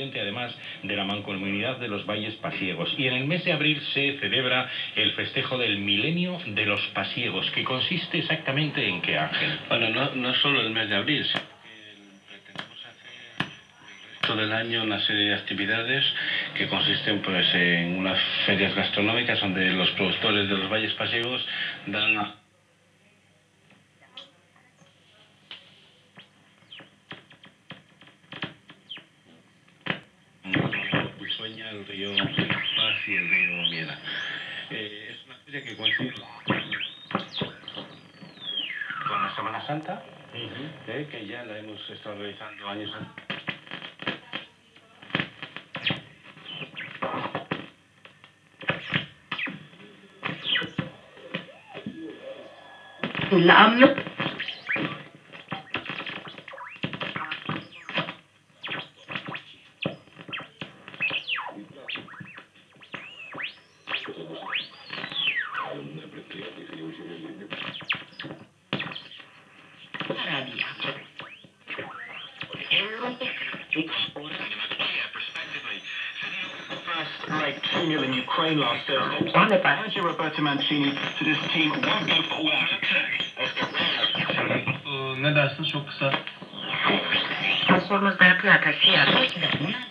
presidente además de la Mancomunidad de los Valles Pasiegos. Y en el mes de abril se celebra el festejo del Milenio de los Pasiegos, que consiste exactamente en qué, Ángel. Bueno, no solo el mes de abril, sino que pretendemos hacer todo el año una serie de actividades que consisten pues en unas ferias gastronómicas donde los productores de los Valles Pasiegos dan Sueña, el río Paz y el río Miera. Es una feria que coincide con la Semana Santa, que ya la hemos estado realizando años antes. Like 2-0 in Ukraine last Thursday. Manager Roberto Mancini to this team won't go for all out attack. Ne dersin çok kısa? Sorumuz da yapıyor arkadaşlar.